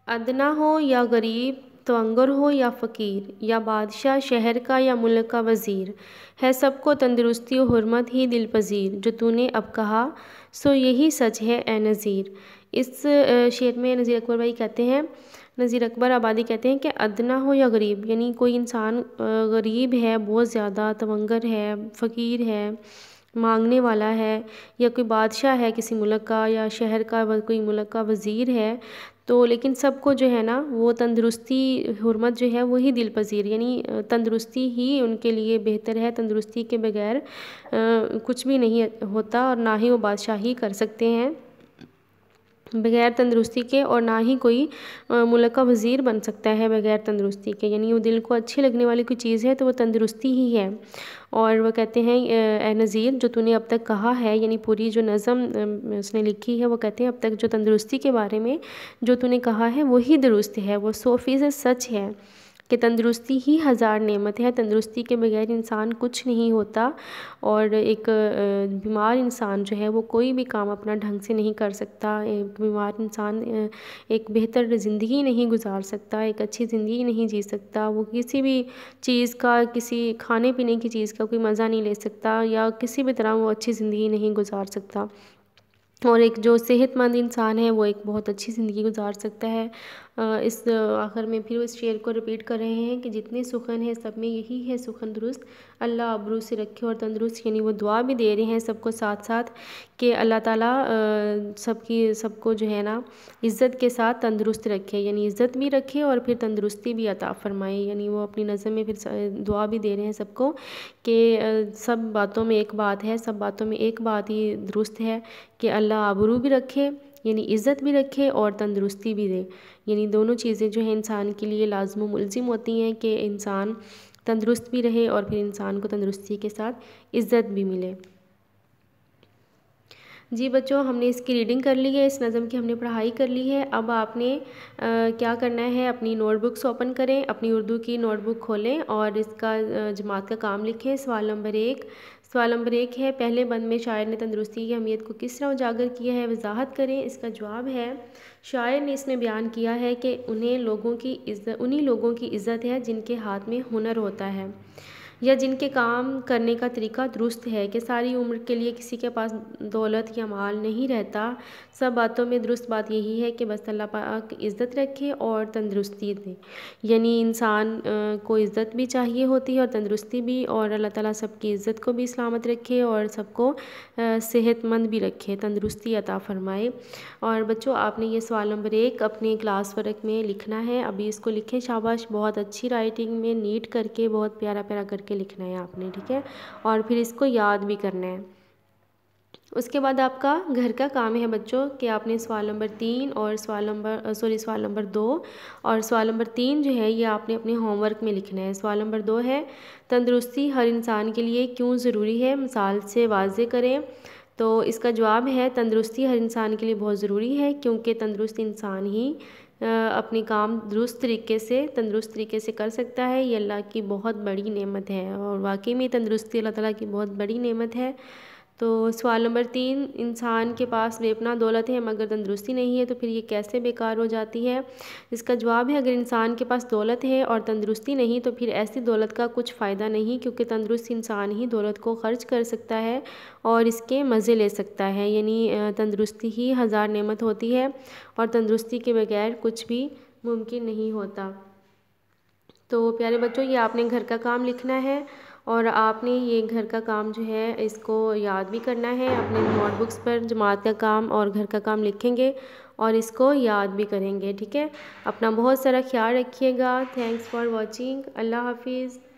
ادنا ہو یا غریب، تونگر ہو یا فقیر، یا بادشاہ شہر کا یا ملک کا وزیر، ہے سب کو تندرستی و حرمت ہی دل پذیر، جو تو نے اب کہا سو یہی سچ ہے اے نذیر۔ اس شعر میں نذیر اکبر بھائی کہتے ہیں، نذیر اکبر آبادی کہتے ہیں کہ ادنا ہو یا غریب، یعنی کوئی انسان غریب ہے، بہت زیادہ تونگر ہے، فقیر ہے، مانگنے والا ہے، یا کوئی بادشاہ ہے کسی ملک کا، یا شہر کا کوئی ملک کا وزیر ہے، تو لیکن سب کو جو ہے نا وہ تندرستی حرمت جو ہے وہی دل پذیر، یعنی تندرستی ہی ان کے لیے بہتر ہے، تندرستی کے بغیر کچھ بھی نہیں ہوتا، اور نہ ہی وہ بادشاہی کر سکتے ہیں بغیر تندرستی کے، اور نہ ہی کوئی ملک کا وزیر بن سکتا ہے بغیر تندرستی کے، یعنی وہ دل کو اچھی لگنے والی کوئی چیز ہے تو وہ تندرستی ہی ہے۔ اور وہ کہتے ہیں اے نذیر جو تو نے اب تک کہا ہے، یعنی پوری جو نظم اس نے لکھی ہے، وہ کہتے ہیں اب تک جو تندرستی کے بارے میں جو تو نے کہا ہے وہی درست ہے، وہ 100% سچ ہے کہ تندرستی ہی ہزار نعمت ہے، تندرستی کے بغیر انسان کچھ نہیں ہوتا، اور ایک بیمار انسان جو ہے وہ کوئی بھی کام اپنا ڈھنگ سے نہیں کر سکتا، ایک بیمار انسان ایک بہتر زندگی نہیں گزار سکتا، ایک اچھی زندگی نہیں جی سکتا، وہ کسی بھی چیز کا، کسی کھانے پینے کی چیز کا کوئی مزہ نہیں لے سکتا، یا کسی بھی طرح وہ اچھی زندگی نہیں گزار سکتا، اور ایک جو صحت مند انسان ہے وہ ایک بہت اچھی زندگی گزار سکتا ہے۔ اس آخر میں پھر اس شعر کو ریپیٹ کر رہے ہیں کہ جتنے سخن ہے سب میں یہی ہے سخن درست، اللہ ابرو سے رکھے اور تندرست، یعنی وہ دعا بھی دے رہے ہیں سب کو ساتھ ساتھ کہ اللہ تعالیٰ سب کو جو ہے نا عزت کے ساتھ تندرست رکھے، یعنی عزت بھی رکھے اور پھر تندرستی بھی عطا فرمائے، یعنی وہ اپنی نظم میں پھر دعا بھی دے رہے ہیں سب کو کہ سب باتوں میں ایک بات ہے، سب باتوں میں ایک بات ہی درست ہے کہ اللہ آبرو بھی رکھے، یعنی عزت بھی رکھے اور تندرستی بھی دے، یعنی دونوں چیزیں جو ہیں انسان کے لیے لازم و ملزم ہوتی ہیں کہ انسان تندرست بھی رہے اور پھر انسان کو تندرستی کے ساتھ عزت بھی ملے۔ جی بچوں، ہم نے اس کی ریڈنگ کر لی ہے، اس نظم کی ہم نے پڑھائی کر لی ہے۔ اب آپ نے کیا کرنا ہے، اپنی نوٹ بکس اوپن کریں، اپنی اردو کی نوٹ بک کھولیں اور اس کا جماعت کا کام لکھیں۔ سوال نمبر 1 ہے، پہلے بند میں شاعر نے تندرستی کی اہمیت کو کس طرح اجاگر کیا ہے، وضاحت کریں۔ اس کا جواب ہے، شاعر نے اس میں بیان کیا ہے کہ انہی لوگوں کی عزت ہے جن کے ہاتھ میں ہنر ہوتا ہے، یا جن کے کام کرنے کا طریقہ درست ہے، کہ ساری عمر کے لیے کسی کے پاس دولت یا مال نہیں رہتا، سب باتوں میں درست بات یہی ہے کہ بس اللہ پاک عزت رکھے اور تندرستی دے، یعنی انسان کو عزت بھی چاہیے ہوتی ہے اور تندرستی بھی، اور اللہ تعالیٰ سب کی عزت کو بھی سلامت رکھے اور سب کو صحت مند بھی رکھے، تندرستی عطا فرمائے۔ اور بچوں، آپ نے یہ سوال نمبر 1 اپنے کلاس ورک میں لکھنا ہے، ابھی اس کو لکھیں، شاباش، بہت اچھی رائٹنگ میں نیٹ کر کے بہت پیارا پیارا کر کے لکھنا ہے آپ نے، ٹھیک ہے، اور پھر اس کو یاد بھی کرنا ہے۔ اس کے بعد آپ کا گھر کا کام ہے بچوں کہ آپ نے سوال نمبر 3 اور سوال نمبر 2 اور سوال نمبر 3 جو ہے یہ آپ نے اپنے ہوم ورک میں لکھنا ہے۔ سوال نمبر 2 ہے، تندرستی ہر انسان کے لیے کیوں ضروری ہے، مثال سے واضح کریں۔ تو اس کا جواب ہے، تندرستی ہر انسان کے لیے بہت ضروری ہے کیونکہ تندرست انسان ہی اپنی کام تندرست طریقے سے کر سکتا ہے، یہ اللہ کی بہت بڑی نعمت ہے، اور واقعی میں تندرستی اللہ تعالیٰ کی بہت بڑی نعمت ہے۔ تو سوال نمبر 3، انسان کے پاس بے پناہ دولت ہے مگر تندرستی نہیں ہے تو پھر یہ کیسے بیکار ہو جاتی ہے؟ اس کا جواب ہے، اگر انسان کے پاس دولت ہے اور تندرستی نہیں تو پھر ایسی دولت کا کچھ فائدہ نہیں، کیونکہ تندرست انسان ہی دولت کو خرچ کر سکتا ہے اور اس کے مزے لے سکتا ہے، یعنی تندرستی ہی ہزار نعمت ہوتی ہے اور تندرستی کے بغیر کچھ بھی ممکن نہیں ہوتا۔ تو پیارے بچوں، یہ آپ نے گھر کا کام لکھنا ہے اور آپ نے یہ گھر کا کام جو ہے اس کو یاد بھی کرنا ہے، اپنے نوٹ بکس پر جماعت کا کام اور گھر کا کام لکھیں گے اور اس کو یاد بھی کریں گے، ٹھیک ہے۔ اپنا بہت سارا خیال رکھیے گا۔ تھینکس فار واچنگ، اللہ حافظ۔